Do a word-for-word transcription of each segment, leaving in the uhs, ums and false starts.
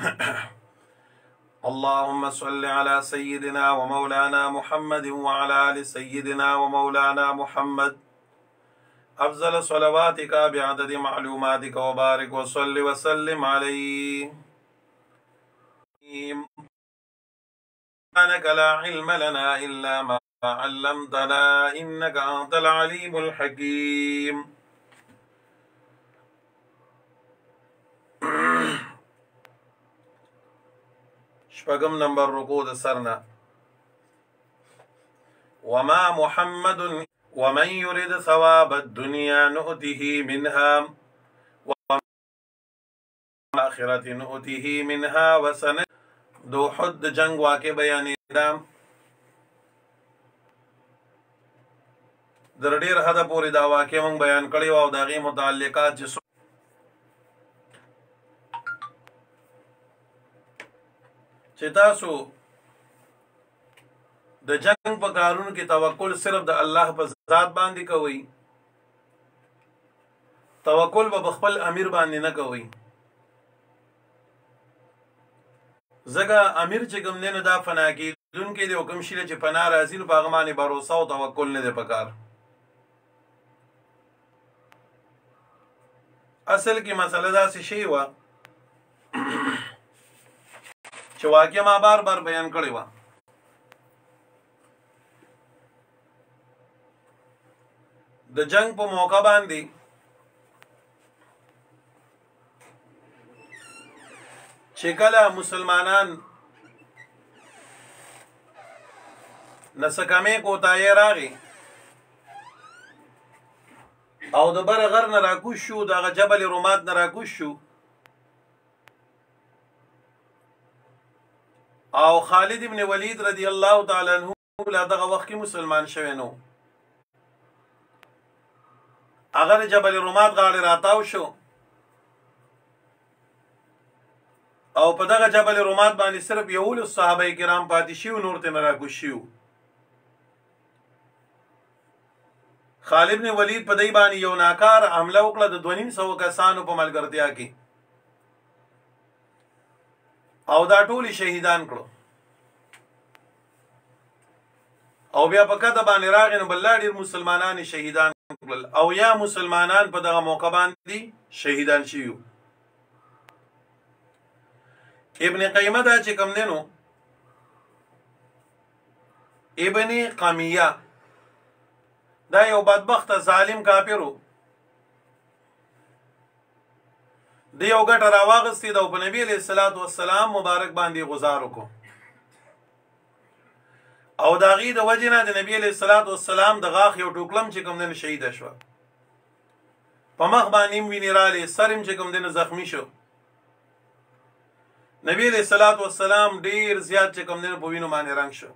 اللهم صل على سيدنا ومولانا محمد وعلى آل سيدنا ومولانا محمد أفضل صلواتك بعدد معلوماتك وبارك وصل وسلم عليه. سبحانك لا علم لنا إلا ما علمتنا إنك أنت العليم الحكيم. شپږم نمبر رکوع د سرنا. وما محمد ومن يرد ثواب الدنيا نؤته منها ومن الآخرة نؤته منها وسن دو حد جنگ واقع بیانی دام در ډیر حد پوری دا واقع مونږ بیان کړی او داغي متعلقات چې چې تاسو د جنگ په کارونو کې توکل صرف د الله په ذات باندې کوئ، توکل به خپل امیر باندې نه کوئ. ځکه امیر چې کوم دی نو دا فنا کېدونکی دی او کوم شي چې فنا راځي نو په هغه باندې باروسه او توکل نه دی پکار. اصل کې مسله داسې شی وه چې واقع ما بار بار بیان کړی وه. د جنگ په موقع باندې چې کله مسلمانان نسکمې کوتاهی راغی او د بر غر نه راکوش شو، دغه جبل رومات نه راکوش شو او خالد ابن ولید رضی الله تعالی عنہ لا دغه وخت کې مسلمان شوی نو. هغه جبل رومات غاړه راتاو شو او په دغه جبل رومات باندې صرف یولس صحابه کرام پاتې شو، نور ته نه راکوش شو. خالد بن ولید په دای باندې یو ناکار حمله وکړه د دوه نیم سوه کسانو په ملګرتیا کې او دا ټول شهیدان کړو او بیا په کده باندې راغی نو بل ډیر مسلمانان شهیدان کړل او یا مسلمانان په دغه موقع باندې شهیدان شيو. ابن قیمه دا چې کوم دینو ابن قمیه دا یو بدبخت ظالم کافرو دی یو ګټه راواغستې ده او په نبي علیه الصلاۃ والسلام مبارک باندې غزار وکړو او د هغې د وجې نه د نبي علیه الصلاۃ والسلام د غاښ یو ټوکلم چې کوم دی نو شهیده شوه، په مخ باندې هم وینې رالې، سر هم چې کوم دی نو زخمي شو. نبی علیه الصلاۃ والسلام ډېر زیات چې کوم دی نو په وینو باندې رنګ شو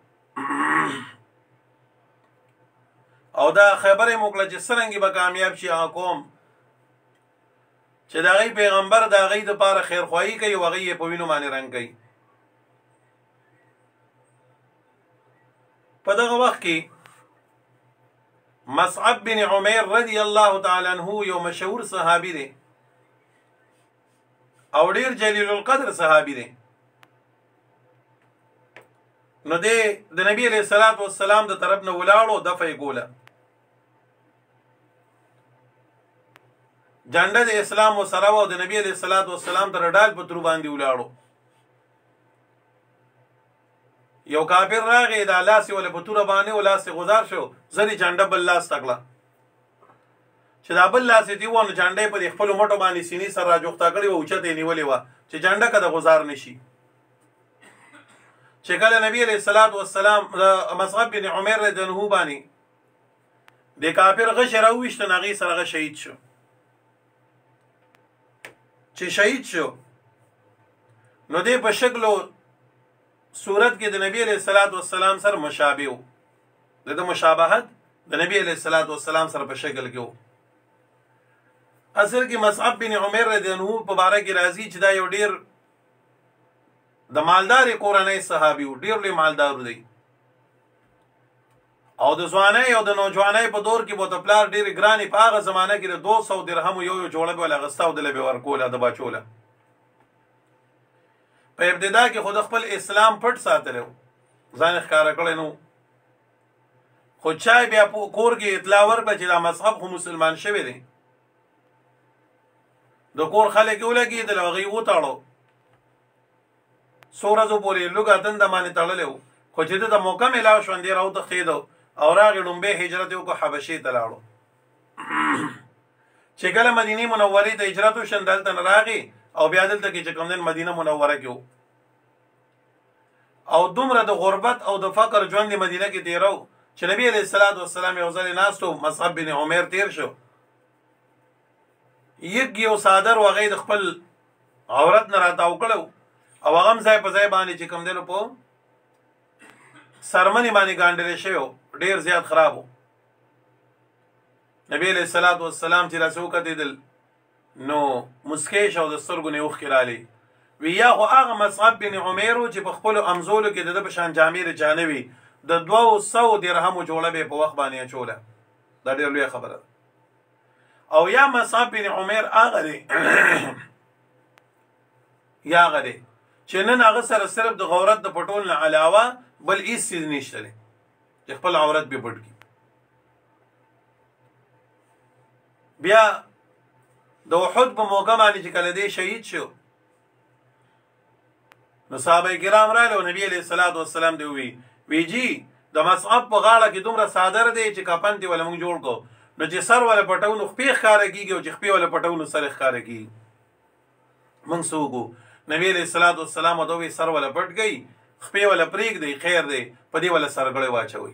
او دا خبره یې وکړه چې څرنګې به کامیاب شي هغه قوم چې د هغې پیغمبر د هغې دپاره خیرخواهي کوي او هغې یې په وینو باندې رنګ کوي. په دغه وخت کې مصعب بن عمیر رضی الله تعالی عنہ یو مشهور صحابي دی او ډیر جلیل القدر صحابي دی. نو دی د نبی علیه الصلاۃ والسلام د طرف نه ولاړو دفع یې کوله، جنډه د اسلام وسره وه او د نبی علیه الصلاۃ والسلام تر ډال په ترو باندې ولاړو. یو کافر راغی دا لاس یې ولې په توره باندې و لاس یې غزار شو، زر یې جنډه بل لاس ته کړه چې دا بل لاس یې دي وه نو جنډه یې په دې خپلو مټو باندې سینې سره راجوخته کړې وه، اوچته یې نیولې وه چې جنډه که د غزار نه شي. چې کله نبی علیه الصلاۃ والسلام د مصعب بن عمیر رضی الله عنه باندې د کافر غش راوویشته نو هغې سره هغه شهید شو. چې شهید شو نو دی په شکلو صورت کې د نبی علیه الصلاۃ والسلام سره مشابه و، د د مشابهت د نبی علیه الصلاۃ والسلام سره په شکل کې و. اصل کې مصعب بن عمیر رضی الله عنه په باره کې راځي چې دا یو ډیر د مالدارې کورنۍ صحابي و، ډیر لوی مالدار دی او د ځوانۍ او د نوجوانۍ په دور کې به ورته پلار ډېرې ګرانې په هغه زمانه کې د دو سو درهمو یو یو جوړه به ول اخسته او دله به ورکوله د بچوله. په ابتدا کې خود خپل اسلام پټ ساتلو ځان ښکارا کړی نو خو چا بیا په کور کې اطلاع ورکړه چې دا مذهب خو مسلمان شوی دی د کور خلک ولګېدل هغوی وتاړو څو ورځو پورې لوږه دنده باندې تړلی و خو چې ده ته موقع میلاو شوه همدې راوتښتېدو او راغې لومبی هجرت یې وکړو حبشې ته لاړو چې کله مدینې منورې ته هجرت وشن دلته نه راغی او بیا دلته کې چې کوم دین مدینه منوره کې و او دومره د غربت او د فقر ژوند مدینه کې تیرو چې نبی علیه الصلاۃ والسلام یو ځل ناست و مصعب بن عمیر تیر شو یک یو صادر وغې د خپل عورت نه راتاو کړو او هغه هم ځای په ځای باندې چې کوم دی نو په سرمنې باندې ګانډلی شوی و ډېر زیات خراب و نبی علیه الصلاۃ والسلام چې داسې وکتېدل نو مسکی شو د سترګو نه اوښکې رالې وی یا خو هغه مصعب بن عمیر و چې په خپلو امزولو کې د ده په شان جامې د چا نه وي د دوو سوو درهمو جوړه به په وخت باندې اچوله دا ډېر لویه خبره ده او یا مصعب بن عمیر هغه دی یا هغه دی چې نن هغه سره صرف د عورت د پټول نه علاوه بل هېڅ څیز نشته دی چې خپل عورت به پټ کړي بیا د احد په موقع باندې چې کله دی شهید شو نو صحابه کرام راغله او نبی علیه الصلاۃ والسلام دی وی وی جی د مصعب په غاړه کې دومره صادر دی چې کفن دی ولا موږ جوړ کو نو چې سر ولا پټو نو خپې ښکاره کېږي او چې خپې ولا پټو نو سر ښکاره کېږي موږ څه وکړو نبی علیه الصلاۃ والسلام ورته وویل سر ولا پټ کړئ خپې ولا پرېږدئ خیر دی په دې ولا سرګړی واچوئ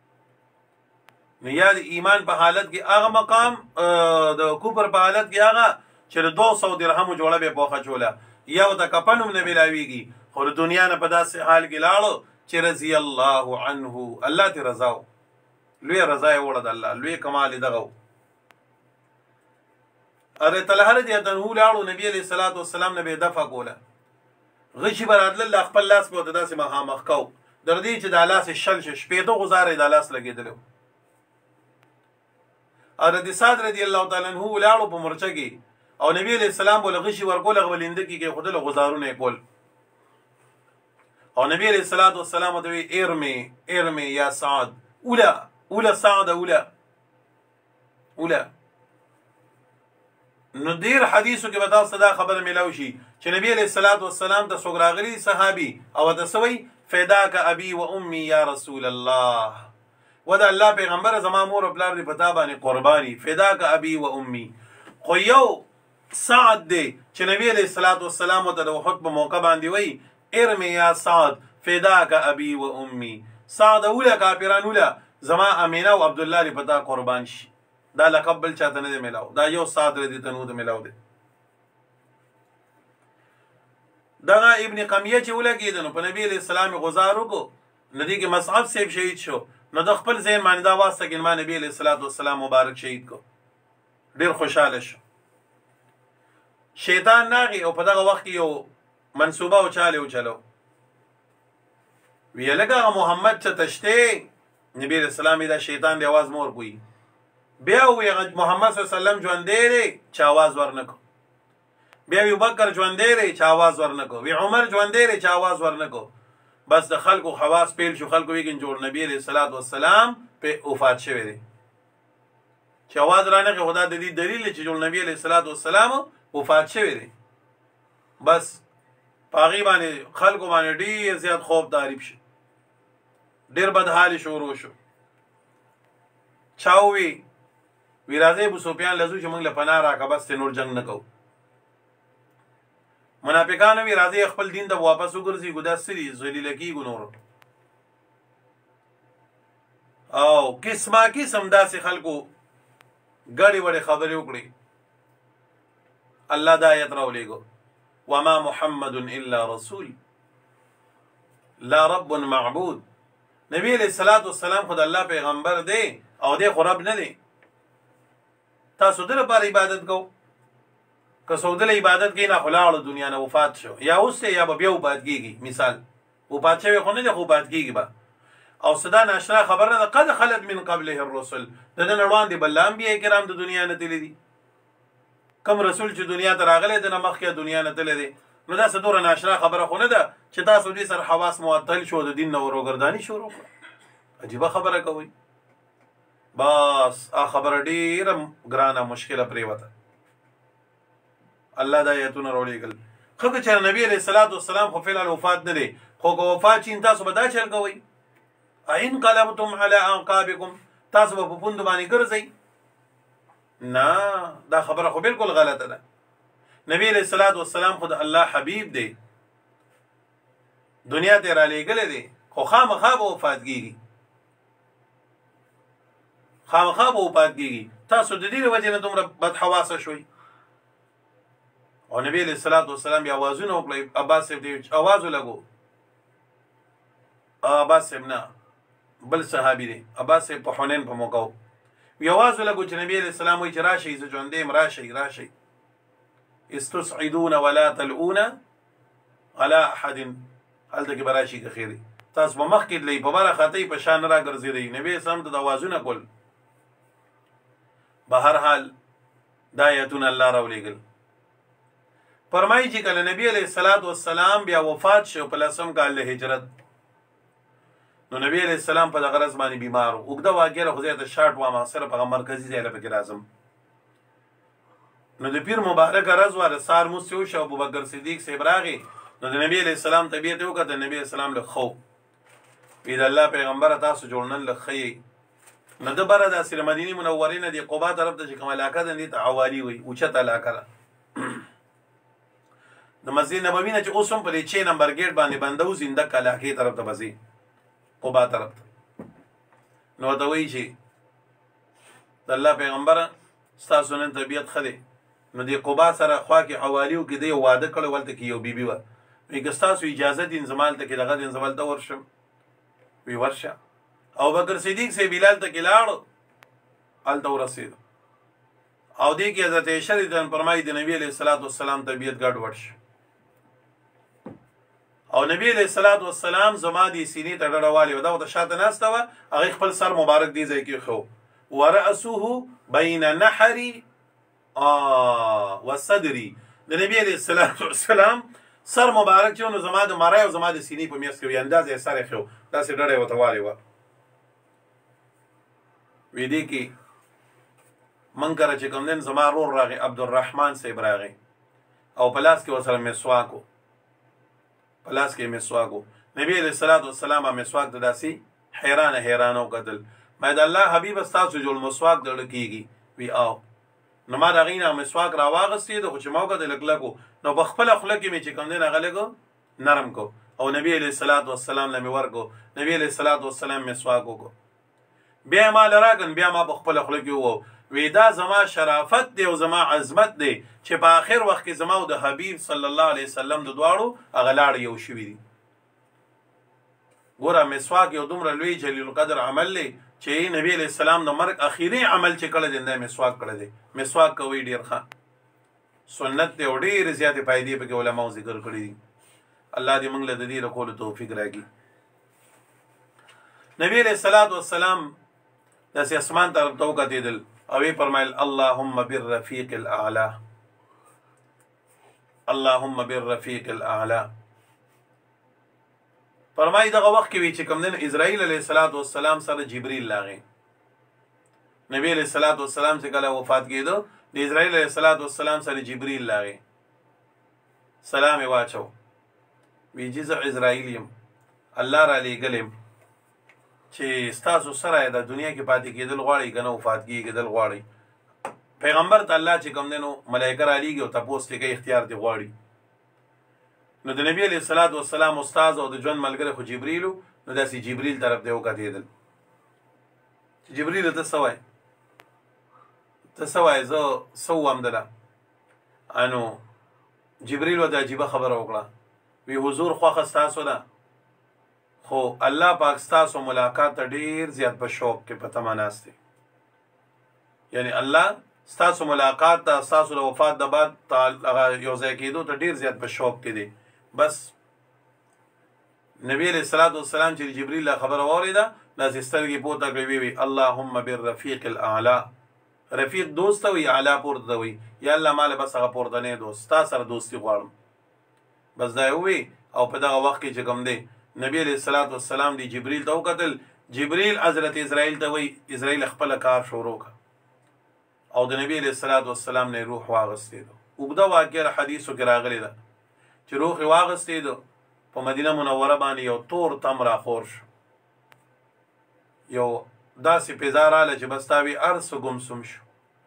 نو یا د ایمان په حالت کې هغه مقام د کفر په حالت کې هغه چې د دوه سوو درهمو جوړه به یې پوخه چوله یا ورته کفن هم نه میلاویږي خو د دنیا نه په داسې حال کې لاړو چې رضی الله عنه الله ترې رضا و لویه رضا یې وړه د الله لوی کمال یې دغه و ابي طلحه رضی الله عنه لاړو نبی علیه الصلاۃ والسلام نه به یې دفع کوله غشي به راتلل خپل لاس به ورته داسې مخامخ کو در دې چې دا لاس یې شل شو شپېته غوزاره یې دا لاس لګېدلی و او رضی صاد رضی الله تعالی عنه لاړو په مورچه کې او نبی علیہ السلام بوله غشي ورکول هغه بلنده کې کې خودله غزارونه کول او نبی علیہ الصلوۃ والسلام دوی ارمی ارمی یا سعد اولا اولا سعد اولا اولا نو دیر حدیثو کې بتا صدا خبر ملاوي شي چې نبی علیہ الصلوۃ والسلام د سوګراغلی صحابي او د سوي فداک ابي و امي یا رسول الله ودا الله پیغمبر زما مور او پلار دی پتا باندې قرباني فداک ابي و امي خو یو سعد دی چې نبی علیہ الصلوۃ والسلام ته د وحد په موقع باندې وای ارمی یا سعد فداک ابي و امي سعد اوله کافران اوله زما امینه او عبد الله لپاره قربان شي دا لقب بل چاته نه ملاو دا یو سعد ردی تنو ته ملاو دی دا ابن قمیه چې ولګید نو په نبی علیہ السلام غزارو کو ندی کې مصعب سیب شهید شو نو د خپل ځین باندې دا واسطه کې ما نبی علیہ الصلوۃ والسلام مبارک شهید کو ډیر خوشاله شو شیطان ناغي او په دغه وخت یو منسوبه او چاله او چلو ویلګه محمد چې تشته نبی رسول الله دا شیطان دی आवाज مور کوي بیا وی محمد صلی الله علیه وسلم ژوند دی چې आवाज ورنکو بیا ابو بکر ژوند دی چې आवाज ورنکو وی عمر ژوند دی چې आवाज ورنکو بس د خلکو خواص پیل شو خلکو ویګن جوړ نبی علیہ الصلوۃ والسلام په وفات شوی دی چې आवाज رانه خدا د دې دلیل چې جوړ نبی علیہ الصلوۃ والسلام وفات شوی دی بس پاغي باندې خلکو باندې ډیر زیات خوف تعریف شو ډیر بدحالي شروع شو چاوي وی راځي ابو سفیان لزو چې موږ له پناه راکا بس نور جنگ نه کوو منافقانو وی راځي خپل دین ته واپس وګرځي ګدا سری ذلیل کیږي نور او قسمه قسم داسې خلکو غړي وړي خبرې وکړي الله دا آیت راولېګو وما محمد الا رسول لا رب معبود نبی علیہ الصلوۃ والسلام خود الله پیغمبر دی او دی خو رب نه دی تاسو دغه پر عبادت کو که سودله عبادت کې نه خلاړو دنیا نه وفات شو یا اوس یا به بیا وفات کیږي مثال وفات شوی خو نه دی وفات کیږي به او صدا ناشنا خبر نه قد خلت من قبله الرسل دغه نړوان دی بل انبیاء کرام د دنیا نه تللی دي کم رسول چې دنیا ته راغلی د مخکې دنیا نه تللی دی نو دا څه دوره ناشنا خبره خو نه ده چې تاسو دې سره حواس معطل شو د دین نه وروګرداني شروع کړه. عجیبه خبره کوي. بس آ خبره ډیره ګرانه مشکله پرېوته. الله دا آیتونه راولېږل. خو که چېرې نبي علیه الصلاة والسلام خو فعلا وفات نه دی، خو که وفات شي تاسو به دا چل کوئ انقلبتم علی اعقابکم، تاسو به په پوندو باندې ګرځئ. نه دا خبره خو بالکل غلطه ده. نبی علیہ الصلوۃ والسلام خود الله حبیب دی، دنیا ته را لېږلی دی، خو خامخا به وفات کېږي، خامخا به وفات کېږي. تاسو د دې وجې نه دومره بدحواسه شوئ. او نبی علیہ الصلوۃ والسلام بیا اوازونه وکړئ. عباس صاحب دی اواز ولګو، عباس صاحب نه بل صحابي دی، عباس صاحب په حنین په موقع وی اواز ولګو چې نبی علیہ السلام وایي چې راشئ زه ژوندی یم، راشئ راشئ استصعدون ولا تلؤون على احد. هلته کې به راشي که خیر تاسو به مخکې تلئ، په بره خطۍ په شا نه راګرځېدئ. نبي اسلام ته د اوازونه کول. به هر حال دا آیتونه الله راولېږل. فرمایي چې کله نبی علیه الصلاة والسلام بیا وفات شو په لسم کال د هجرت، نو نبی علیه السلام په دغه ورځ باندې بیمار و. اوږده واقعه ده خو زه یې د شاټ وایم، صرف هغه مرکزي ځای له پکې راځم. نو د پیر مبارک ورځ وه، د سهار مونځ چې وشو، ابوبکر صدیق صاحب راغی، نو د نبی علیه السلام طبیعت یې وکتل. د نبی علیه السلام لږ ښه وی د الله پیغمبره تاسو جوړ نن لږ ښه یې. نو ده بره داسې د مدینې منورې نه د قبا طرف ته چې کومه علاقه ده دې ته عوالي وایي، اوچته علاقه ده د مسجد نبوي نه چې اوس هم په دې چھ نمبر ګیټ باندې بنده و، زندک علاقې طرف ته به ځي، قبا طرف ته. نو ورته وایي چې د الله پیغمبره ستاسو نن طبیعت ښه دی. نو د قبا سره خوا کې حوالي و کې دی یو واده کړی، ولته کې یو بیبي وه. وایي که ستاسو اجازه دي زما هلته کې دغه دی زه هلته ورشم. وی ورشه. ابوبکر صدیق صاحب بلال ته کې لاړ، هلته ورسېد. او دې کې حضرت عایشه رضی الله عنها فرمایي د نبي علیه الصلاة والسلام طبیعت ګډوډ شو. او نبی علیہ الصلوۃ والسلام زما دی سینې ته ډډه والی و، دا ورته شاته ناسته وه، هغې خپل سر مبارک دې ځای کې ښه ورأسه بین نحري وصدري. د نبی علیہ الصلوۃ والسلام سر مبارک چې نو زما د مرۍ او زما د سینې په میاس کې وي، اندازې یې سر یې ښه و، داسې ډډه یې ورته والی وه. وی دې کې من کره چې کوم دین زما رور راغی عبدالرحمن صاحب راغی، او په لاس کې ورسره مسواک و، په لاس کې مسواک و. نبی علیہ الصلوۃ والسلام مسواک ته داسې حیرانه حیرانه وکتل. ما د الله حبیبه ستاسو جوړ مسواک دړه کېږي؟ وی او. نو ما د هغې نه مسواک راواغستې ده، خو چې ما وکتل لږ لږ و، نو په خپله خوله کې مې چې کوم دی هغه لږ نرم کو، او نبی علیہ الصلوۃ والسلام له مې ورکو. نبی علیہ الصلوۃ والسلام مسواک وکړو، بیا یې ما له راکړ، بیا ما په خپله خوله کې ووو. وی دا زما شرافت دی او زما عظمت دی چې په آخر وخت کې زما او د حبیب صلی الله علیه وسلم د دواړو هغه لاړې یو شوي دي. ګوره مسواک یو دومره لوی جلیل القدر عمل دی چې نبی علیه السلام د مرګ اخیری عمل چې کړی دی دا مسواک کړی دی. مسواک کوئ ډېر ښه سنت دی او ډېرې زیاتې فایدې پکې علماو ذکر کړي دي. الله دې موږ له د دې رکولو توفیق راکړي. نبی علیه الصلوۃ والسلام داسې اسمان طرف ته وکتېدل او وی فرمایل اللهم بالرفیق الاعلی، اللهم بالرفیق الاعلی. فرمایي دغه وخت کې وی چې کوم دین اسرائیل علیه السلام سره جبرئیل لاغی. نبی علیه السلام چې کله وفات کېدو د اسرائیل علیه السلام سره جبرئیل لاغی، سلام یې واچو. وی چې زه اسرائیل یم، الله را لېږلی چې ستاسو سره د دنیا کې پاتې کېدل غواړئ که نه وفات کېدل غواړئ. پیغمبر ته الله چې کوم دی نو ملایکه رالیږي او تپوس ترې کوي، اختیار دې غواړي. نو د نبی علیه الصلوۃ والسلام استاد او د ژوند ملګری خو جبرئیل و، نو داسې جبرئیل طرف ته وکتېدل چې جبرئیل ته څه وایي، ته څه وایې، زه څه ووایم دله. انو جبرئیل ورته عجیبه خبره وکړه، وی حضور خوښه ستاسو ده، خو الله پاک ستاسو ملاقات ته ډېر زیات په شوق کې په تمه ناست دی. یعنی الله ستاسو ملاقات ته ستاسو د وفات د بعد هغه یو ځای کېدو ته ډېر زیات په شوق کې دی. بس نبی علیہ الصلوۃ والسلام چې جبرئیل له خبره واورېده داسې سترګې پورته کړې وی وی اللهم بالرفیق الاعلی. رفیق دوست ته وي، اعلی پورته ته وي. یا الله ما له بس هغه پورتنی دوست، ستا سره دوستي غواړم. بس دا وی او په دغه وخت کې چې کوم دی نبی علیه الصلاۃ والسلام دی جبرئیل ته وکتل جبرئیل حضرت اسرائیل ته وی اسرائیل خپل کار شروع کړ او د نبی علیه الصلاۃ والسلام نه روح واغستې دو وګدا واقعه حدیثو کې راغلی ده چې روح واغستې دو په مدینه منوره باندې یو تور تم را خور شو یو داسې پیزار آله چې بستاوي ارس گمسم شو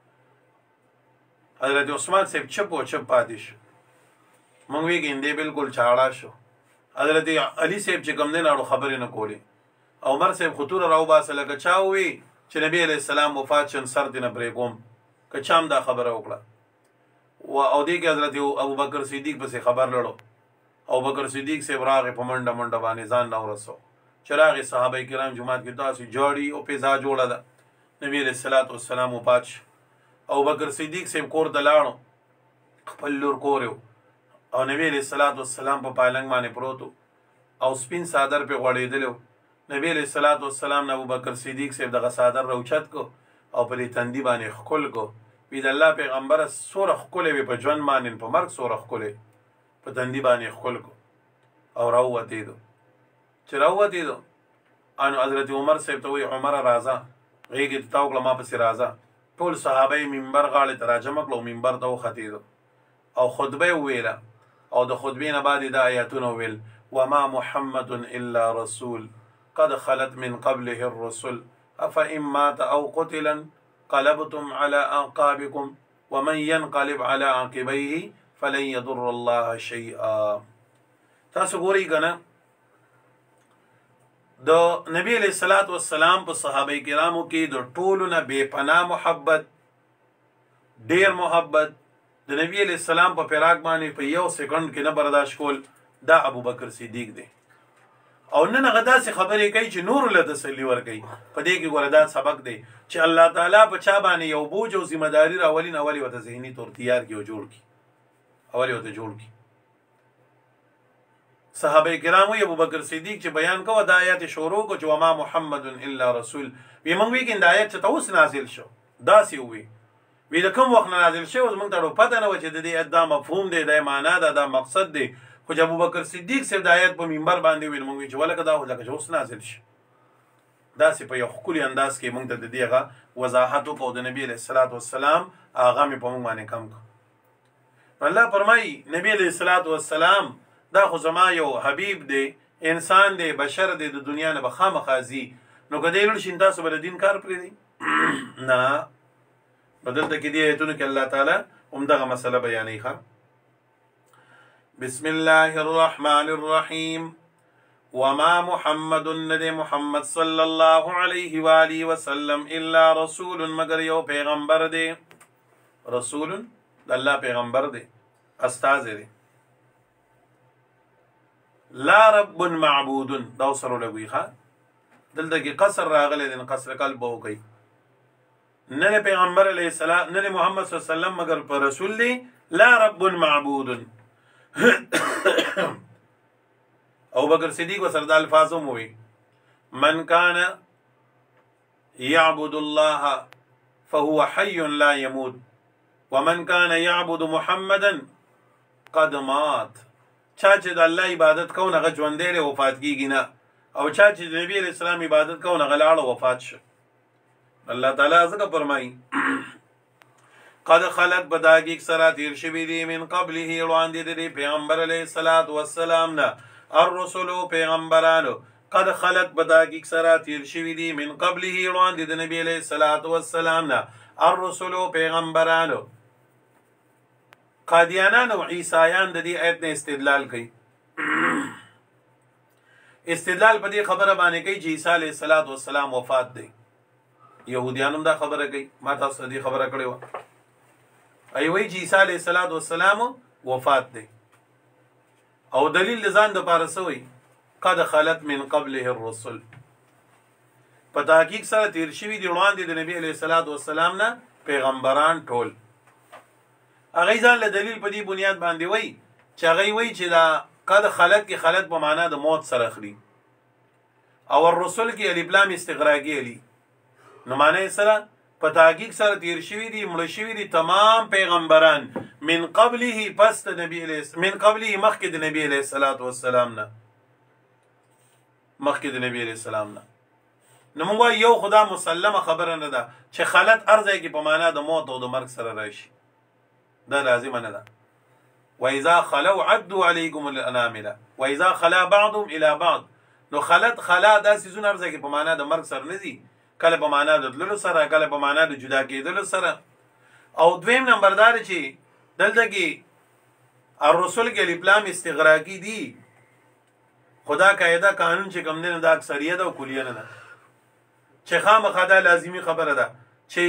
حضرت عثمان صاحب چپ و چپ پاتې شو مونږ وی ګیندې بالکل چاړه شو حضرت علی صاحب چې کوم دی ناړو خبرې نه کولې عمر صاحب خطوره راوباسه لکه چا وی چې نبی علیه السلام وفات شن سر دې نه پرې کوم که چا هم دا خبره وکړه و او دې کې حضرت ابوبکر صدیق پسې خبر لړو ابوبکر صدیق صاحب راغې په منډه منډه باندې ځان نه ورسو چې راغې صحابه کرام جماعت کې داسې جاړي او پیزا جوړه ده نبی علیه الصلاۃ والسلام وفات شو ابوبکر صدیق صاحب کور ته لاړو خپل لور کور او نبی علیه الصلاۃ والسلام په پالنګ باندې پروت او سپین صادر په غوړېدلو نبی علیه الصلاۃ والسلام نه ابوبکر صدیق صاحب دغه صادر راوچت کو او په تندي باندې خپل کو وی د الله پیغمبر سوره خپلې په ژوند باندې په مرګ سوره خپلې په تندي باندې خپل کو او راووتې دو چې راووتې دو انو حضرت عمر صاحب ته وی عمر راځه غېږې ته تاو کړه ما پسې راځه ټول صحابه منبر غاړې ته راجمع کړه او منبر ته وختې دو او خطبه ویله او د خطبې نه بعد دا آیاتونه ویل وما محمد الا رسول قد خلت من قبله الرسل افإن مات او قتلا قلبتم على أعقابكم ومن ينقلب على عقبيه فلن يضر الله شيئا تاسو ګورئ کنه د نبی علیہ الصلوۃ والسلام په صحابه کرامو کې د ټولو نه بے پناه محبت ډیر محبت د نبی علیہ السلام په فراق باندې په یو سکند کې نه برداشت کول دا ابوبکر صدیق دی او نن هغه داسې خبرې کوي چې نور له تسلی ورکوي په دې کې ګوره دا سبق دی چې الله تعالی په چا باندې یو بوج او ذمہ داری راولي نه ولې ورته ذهني طور تیار کړي او جوړ کړي اولې ورته جوړ کړي صحابه کرامو ابوبکر صدیق چې بیان کوه د آیات شروع کو چې وما محمد الا رسول وی موږ وی کې د آیات چې توس نازل شو داسې وی وی د کوم وخت نازل شو موږ ته پته نه و چې د دې ادا مفهوم دی د معنا دا د مقصد دی خو چې ابوبکر صدیق صاحب د آیات په منبر باندې ویل موږ چې ولکه دا ولکه چې اوس نازل شي داسې په یو ښکلي انداز کې موږ ته د دې هغه وضاحت وکړو د نبی علیه الصلاۃ والسلام هغه مې په موږ باندې کم کړو الله فرمایي نبی علیه الصلاۃ والسلام دا خو زما یو حبیب دی انسان دی بشر دی د دنیا نه به خامخا ځي نو که دی لوړ شي تاسو به د دین کار پرېږدئ نه بدلته کې دې ایتونو کې الله تعالی همدغه مسله بیانوي ښه بسم الله الرحمن الرحيم وما محمد ندی محمد صلی الله علیه و آله وسلم الا رسول مگر یو پیغمبر دی رسول د الله پیغمبر دی استاد دی لا رب معبود دا سره لګوي ښا دلته کې قصر راغلی دی قصر قلب وکي نه پیغمبر علیه السلام نه محمد صلی الله علیه وسلم مگر پر رسول دی لا رب معبود او بکر صدیق وسر د الفاظو موي من كان يعبد الله فهو حي لا يموت ومن كان يعبد محمدا قد مات چا چې د الله عبادت کوو هغه ژوندی دی وفات کیږي نه او چا چې د نبی علیه السلام عبادت کوو هغه لاړ وفات شو الله تعالی ځکه فرمایي قد خلت بداگی سرا تیر شوی دی من قبله وړاندې دی پیغمبر علیه الصلاۃ والسلام نه الرسل پیغمبرانو قد خلت بداگی سرا تیر شوی دی من قبله وړاندې د نبی علیه الصلاۃ والسلام نه الرسل پیغمبرانو قادیانان او عیسایان د دې آیت نه استدلال کوي استدلال په دې خبره باندې کوي چې عیسی علیه الصلاۃ والسلام وفات دی يهوديان هم دا خبره کوي ما تاسو دې خبره کړې و ای وی چې عیسی علیه الصلاۃ والسلام وفات دی او دلیل ځان د پاره سوی قد خلت من قبله الرسل په تحقیق سره تیر شوی دی وړاندې د نبی علیه الصلاۃ والسلام نه پیغمبران ټول هغه ځان له دلیل په دې بنیاد باندې وای چې هغه وای چې دا قد خلت کې خلت په معنا د موت سره اخلي او الرسل کې الف لام استغراقی علی نو معنی سره په تحقیق سره تیر شوي دي مړه شوي دي تمام پیغمبران من قبله پس د نبی علیه من قبله مخکې د نبی علیه الصلاة والسلام نه مخکې د نبی علیه السلام نه نو موږ یو خدا مسلمه خبره نه ده چې خلت ارزه کې په معنا د موت او د مرګ سره راشي دا لازم نه ده واذا خلوا عدوا عليكم الانامل واذا خلا بعضهم الى بعض نو خلت خلا دا سيزون ارزه کې په معنا د مرګ سره نه دي کله په معنا د تللو سره کله په معنا د جدا کېدلو سره او دویم نمبردار چې دلته کې الرسول کې الپلام استغراقي دي خدا قاعده قانون چې کوم نه د اکثریت او کلیه نه ده چې خامخا دا لازمی خبره ده چې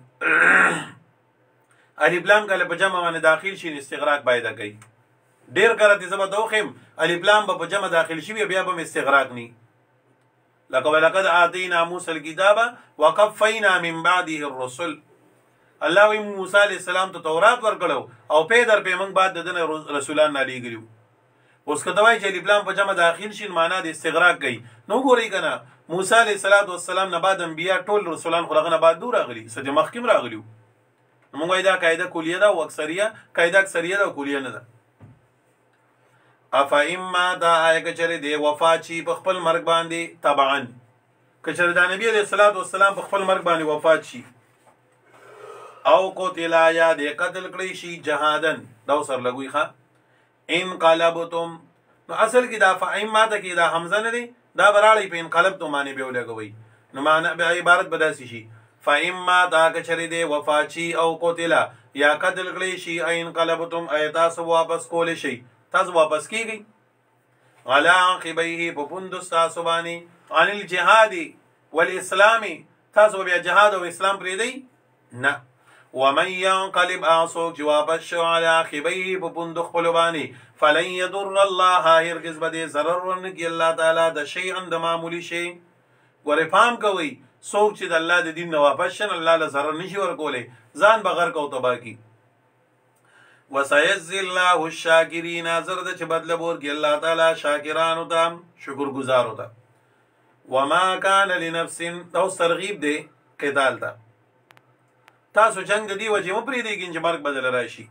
الپلام کله په جمع باندې داخل شي استغراق باید کوي ډیر کړه دې زبر دوخم الپلام په جمع داخل شي بیا به استغراق ني لکه ولقد آتینا موسی الكتاب وقفینا من بعده الرسل الله وی موسی علیہ السلام ته تورات ورکړو او په در په موږ بعد د رسولان علی ګریو اوس کته وای چې الپلام په جمع داخل شي معنا د استغراق کوي نو ګورئ کنه موسی علیہ السلام نه بعد انبیا ټول رسولان خلغه نه بعد دور راغلي سجه مخکیم راغلیو موږ وای دا قاعده کلیه ده او اکثریه قاعده اکثریه ده او کلیه نه ده افا اما دا آیا کچره دی وفات شي په خپل مرګ باندې طبعا کچره دا نبی علیہ الصلوۃ والسلام په خپل مرګ باندې وفات شي او قتل یا دی قتل کړی شي جهادن دا سر لګوي ښا ان قلبتم نو اصل کې دا فاما ته کې دا حمزه نه دی دا براړی په انقلبتم باندې به ولګوي نو معنی به عبارت بداسي شي فاما دا کچره دی وفات شي او قتل یا قتل کړی شي ان قلبتم ایت تاسو واپس کول شي تاسو واپس کیږي علا عقبیه په پوند تاسو باندې عن الجهاد والاسلام تاسو بیا جهاد او اسلام پرې دی نه ومن ينقلب اعصوك جواب شو على عقبیه په پوند خپل باندې فلن يضر الله هرگز بده ضرر ورنکي الله تعالی د شی اند معمولی شی ګوره فهم کوي څوک چې د الله د دین نه واپس شن الله له ضرر نشي ورکولې ځان بغیر کو تبا کی وسيجزي الله الشاكرين زرد چې بدل ورګي الله تعالی شاکرانو ته شکر گزار ہوتا وما كان لنفس تو ترغیب دی قتال تا تاسو جنگ دی وجه مپری دی چې مرګ بدل راشي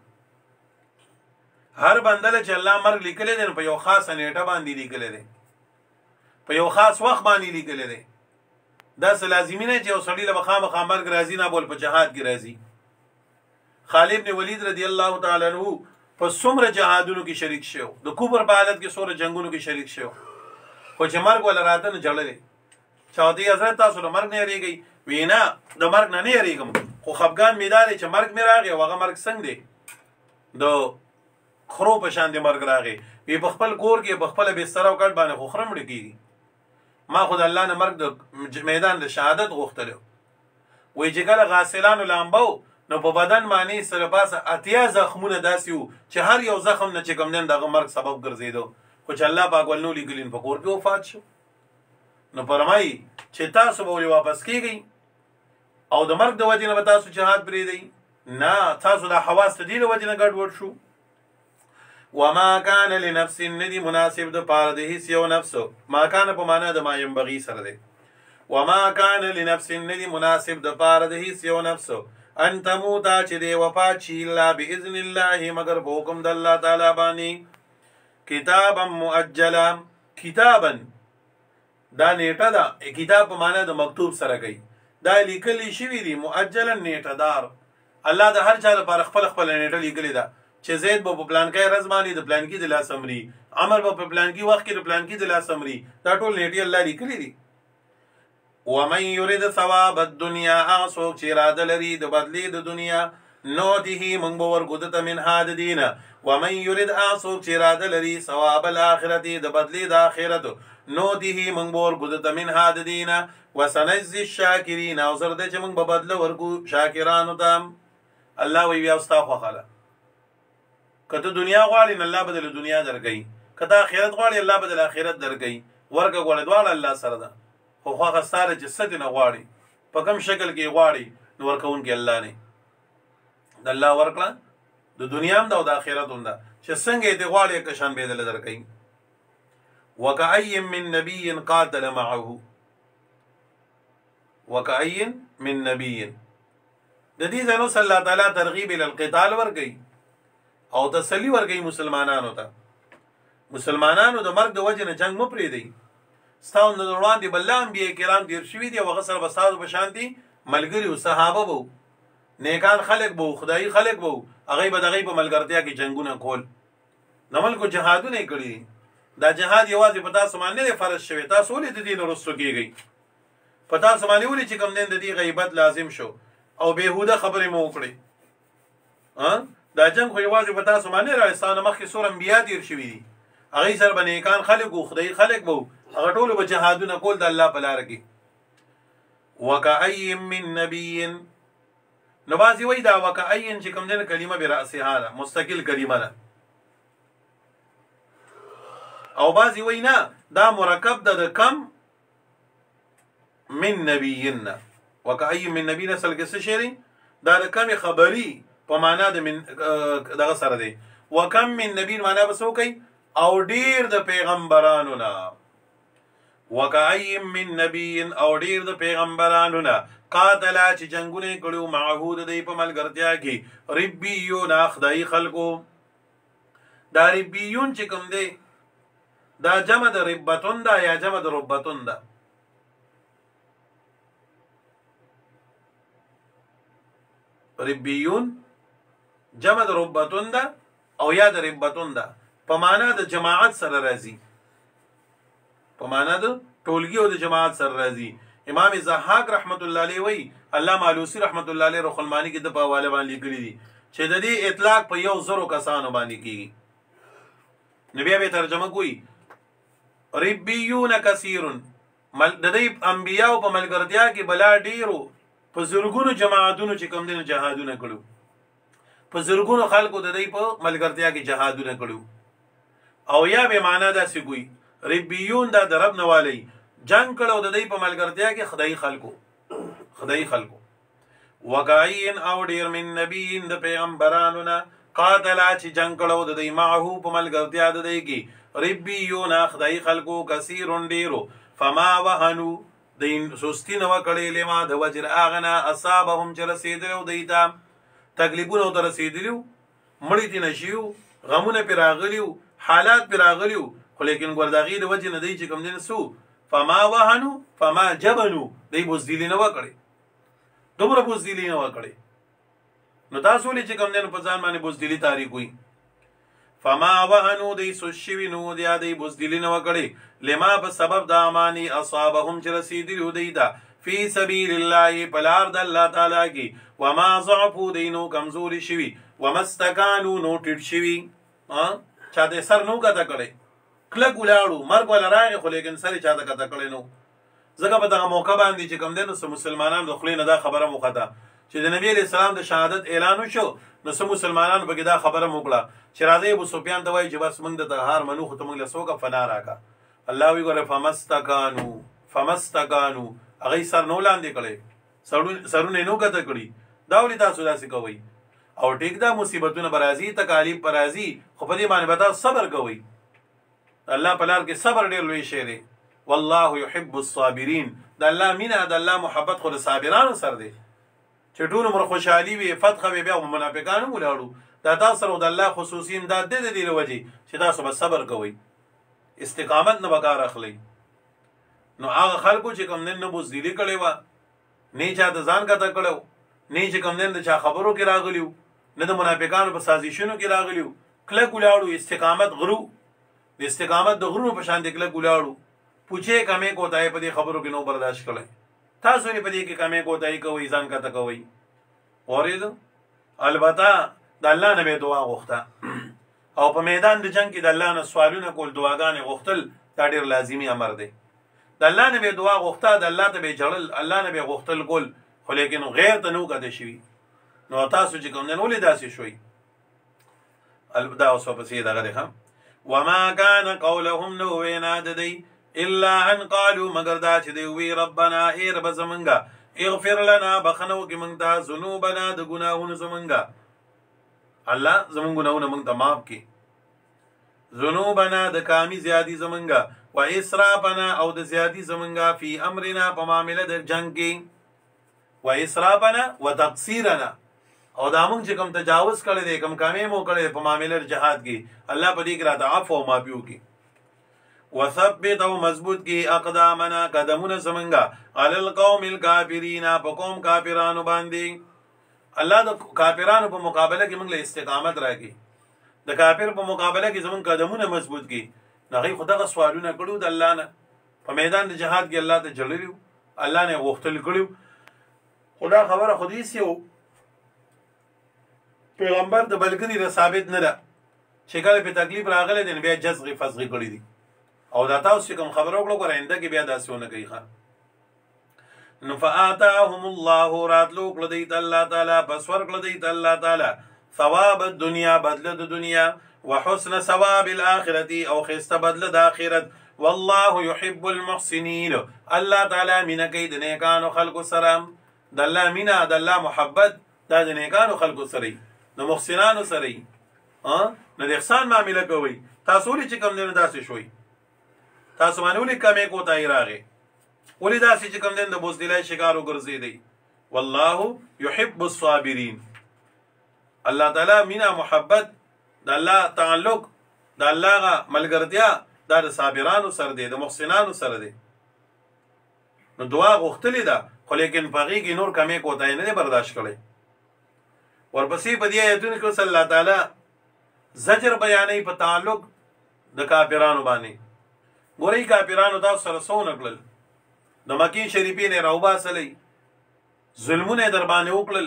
هر بندل چې الله مرګ لیکل دي په یو خاص نیټه باندې لیکل دي په یو خاص وخت باندې لیکل دي دا لازمي نه چې وسړي له مخامخ مرګ راځي نه بول په جهاد کې راځي خالد بن ولید رضی الله تعالی عنہ په څومره جهادونو کې شریک شو د کوبر په حالت کې څومره جنگونو کې شریک شو خو چې مرګ ولا راته نه جړلې چاودي حضرت تاسو له مرګ نه یریږي وینا د مرګ نه نه یریږم خو خفغان میداري چې مرګ مې راغی هغه مرګ څنګه دی د خرو په شان دی مرګ راغی وی په خپل کور کې په خپل بستر او کټ باندې خو خرم ډکیږي ما خود الله نه مرګ د میدان د شهادت غوښتلو وی چې کله غاسلانو لامبو نو په بدن باندې سره پاسه اتیا زخمونه داسي وو چې هر یو زخم نه چې کوم نن دغه مرګ سبب ګرځیدو خو چې الله پاک ولنو لګلین په کور کې وفات شو نو فرمایي چې تاسو به واپس کیږئ او د مرګ د وجې نه به تاسو جهاد پرېږدئ نه تاسو د حواس د دې له وجې نه ګډوډ شو وما كان لنفس ندي مناسب د پاره د هیڅ یو نفس ما کان په معنا د ما ينبغي سره دی وما كان لنفس ندي مناسب د پاره د هیڅ یو نفس ان تموت چې دی وفات شي الا باذن الله مگر په حکم د الله تعالی باندې کتابا مؤجلا کتابا دا نیټه ده کتاب په معنا د مکتوب سره کوي دا لیکلی شوی دی مؤجلا نیټه دار الله د هر چا لپاره خپل خپل نیټه لیکلی ده چې زید په پلان کې رزمانی د پلان کې د لاس امري عمر په پلان کې وخت کې د پلان کې د لاس امري دا ټول نیټه الله لیکلی دي ومن يريد ثواب الدنيا اسوک چې اراده لري د بدلی د دنیا نوته من بور ګدت من هاد دینه ومن يريد اسوک چې اراده لري ثواب الاخرت د بدلی د اخرت نوته من بور ګدت من هاد دینه وسنجزي الشاکرین او زر د چې من په بدله ورکو شاکرانو ته الله وی بیا استغفر خلا کته دنیا غواړي نه الله بدل دنیا درګي کته آخرت غواړي الله بدل آخرت درګي ورګه غواړي دواړه الله سره ده خو خو غستاره جسد نه غواړي په کوم شکل کې غواړي نو ورکون کې الله نه د الله ورکړه د دنیا هم او د آخرت هم ده چې څنګه دې غواړي که شان به دل درکې وکأي من نبي قاتل معه وکأي من نبي د دې ځنو صلی الله تعالی ترغیب ال القتال ورګي او تسلی ورګي مسلمانانو ته مسلمانانو د مرګ د وجه نه جنگ مو پرې دی ستاون د وړاندې بل انبیاء کرام دیر شوي دي او غسر بساو بشانتي ملګری او صحابه وو نیکان خلق وو خدای خلق وو هغه به دغه په ملګرتیا کې جنگونه کول نمل کو جهادونه کړی دا جهاد یوازې په تاسو باندې فرض شوی تاسو ولې د دین ورستو کیږي په تاسو باندې ولې چې کوم دین د دې غیبت لازم شو او بهوده خبرې مو وکړي ها دا جنگ خو یوازې په تاسو باندې راځانه مخکې سور انبیاء دیر شوي دي هغه سره باندې نیکان خلق وو خدای خلق وو هغه ټول به جهادونه کول د الله په لار کې وکأی من نبی نو بازی وی دا وکأی چې کوم دین کلمه برأسها ده مستقل کلمه ده او بازی وی نه دا مرکب ده د کم من نبیین وکأی من نبی نسل کې څه شی دا د کم خبری په معنا د من دغه سره دی وکم من نبی معنا به څه کوي او ډیر د پیغمبرانو نه وکأی من نبی او ډیر د پیغمبرانو نه قاتلا چې جنگونه کړو معهود دی په ملګرتیا کې ربیون خدای خلقو دا ربیون چې کوم دی دا جمع د ربتون دا یا جمع د ربتون دا ربیون جمع د ربتون دا او یا د ربتون دا په معنا د جماعت سره راځي په معنا د ټولګي او د جماعت سره راځي امام زحاق رحمت الله علیه وی علامه علوسی رحمت الله علیه رخ المانی کې د په حواله باندې لیکلي دي چې د دې اطلاق په یو زرو کسانو باندې کیږي نبی به ترجمه کوي ربیون کثیر مل د دې انبیاء په ملګرتیا کې بلا ډیرو په زرګونو جماعتونو چې کوم دین جهادونه کړو په زرګونو خلکو د دې په ملګرتیا کې جهادونه کړو او یا به معنا دا سی کوي ربیون دا د رب نوالی جنگ کړو د دې په ملګرتیا کې خدای خلکو خدای خلکو وکاین او ډیر من نبیین د پیغمبرانو نه قاتلا چې جنگ کړو د دې معه په ملګرتیا د دې کې ربیون خدای خلکو کثیر ډیرو فما وهنو دین سستی نو کړي لما د وجر اغنا اصابهم چر رسیدلو دیتا تکلیفونه تر رسیدلو مړی دي نشیو غمونه پیراغلیو حالات پیراغلیو خو لیکن ګرداغي د وجه نه دی چې کوم دین سو فما وهنو فما جبنو دی بوزدلی نه وکړي دومره بوزدلی نه وکړي نو تاسو لې چې کوم دین په ځان باندې بوزدلی تاریخ وي فما وهنو دی سوشوی نو دی دی بوزدلی نه وکړي لما په سبب د امانی اصابهم چې رسیدلی دی دا فی سبیل الله پلار د الله تعالی کې وما ضعفوا دینو کمزوري شوی ومستکانو نو ټټ شوی ها چا دې سر نو کته کړي کله ګلاړو مرګ ولا راغی خو لیکن سر چا ته کته کړي نو زګه په دغه موقع باندې چې کوم دین نو مسلمانانو د خلینو دا خبره مخته چې د نبی علیہ السلام د شهادت اعلان وشو نو سم مسلمانانو به دا خبره موکړه چې راځي ابو سفیان ته وایي چې بس موږ د هار منو خو ته موږ له سوګه فنا راکا الله وی ګره فمستکانو فمستکانو هغه سر نو لاندې کړي سرونه سرونه نو کته کړي دا ولې تاسو داسې کوي او ټیک دا مصیبتونه برازي تکالیف برازي خو په دې باندې بتا صبر کوي الله په لار کې صبر ډیر لوی شی دی والله يحب الصابرين د الله مینا د الله محبت خو د صابرانو سره دی چې ټول عمر خوشحالي وي فتح وي بیا منافقانو ولاړو دا تاسو سره د الله خصوصي امداد دی د دې لوجي چې تاسو به صبر کوئ استقامت نه وکړ اخلي نو هغه خلکو چې کوم نن بوزدلی کړي و نه چا د ځان کته کړو نه چې کوم نن د چا خبرو کې راغلیو نه د منافقانو په سازشونو کې راغلیو کله ګلاړو استقامت غرو د استقامت د غرو په شان د کله ګلاړو پوښې کمې کوتای په دې خبرو کې نو برداشت کړي تاسو نه په دې کې کمې کوتای کوي ځان کته کوي اورید البته د الله نه به دعا غوښته او په میدان د جنگ کې د الله نه سوالونه کول دعاګانې غوښتل دا ډېر لازمي امر دی د الله نه به دعا غوښته د الله ته به جړل الله نه به غوښتل کول خو لیکن غیر ته نو کده شي نو تاسو چې کوم نه ولې داسې شوي البدا اوس په سي دغه ده وما كان قولهم نو وینا د دی الا ان قالوا مگر دا چې دی وی ربنا اے رب زمنګا اغفر لنا بخنو کې موږ ته ذنوبنا د ګناهونو زمنګا الله زمونږ ګناهونه موږ ته معاف کړي ذنوبنا د کامی زیادی زمنګا و اسرافنا او د زیادی زمنګا فی امرنا په معاملې د جنگ کې و اسرافنا و تقصیرنا او دا موږ چې کوم تجاوز کړی دی کوم کامې مو کړی په معاملې جهاد کې الله په دې کې راته عفو او معافي وکړي وثبت او مضبوط کی اقدامنا قدمونه زمنګا علی القوم الکافرین په قوم کافرانو باندې الله د کافرانو په مقابله کې موږ له استقامت راکړي د کافر په مقابله کې زمون قدمونه مضبوط کی نغې خدغه سوالونه کړو د الله نه په میدان د جهاد کې الله ته جللیو الله نه غوښتل کړو خدا خبره خودي سیو پیغمبر د بلګری را ثابت نه ده چې کله په تکلیف راغله د بیا جزغ فزغ کړی دي او دا تاسو کوم خبرو کړو ګورنده کې بیا داسونه کوي ښا نو فآتاهم الله راتلو کړ دی الله تعالی پس ور کړ دی الله تعالی ثواب الدنيا بدل د دنیا وحسن ثواب الاخرته او خسته بدل د اخرت والله يحب المحسنين الله تعالی مینا کوي د نیکانو خلق سره د الله مینا د الله محبت د نیکانو خلق سره نو محسنانو سره ها نو د احسان معاملې کوي تاسو لې چې کوم نه داسې شوي تاسو باندې ولې کمې کوتای راغې ولې داسې چې کوم دین د بوزدلای شکار وګرځېدی والله يحب الصابرين الله تعالی مینا محبت د الله تعلق د الله ملګرتیا د صابرانو سره دی د محسنانو سره دی نو دعا غوښتلې ده خو لیکن پغې کې نور کمې کوتای نه برداشت کړي ورپسې په دې آیتونو کې الله تعالی زجر بیانې په تعلق د کافرانو باندې ګورې کافرانو تاسو سره سونه کړل د مکی شریفې نه راوباسلې ظلمونه در باندې وکړل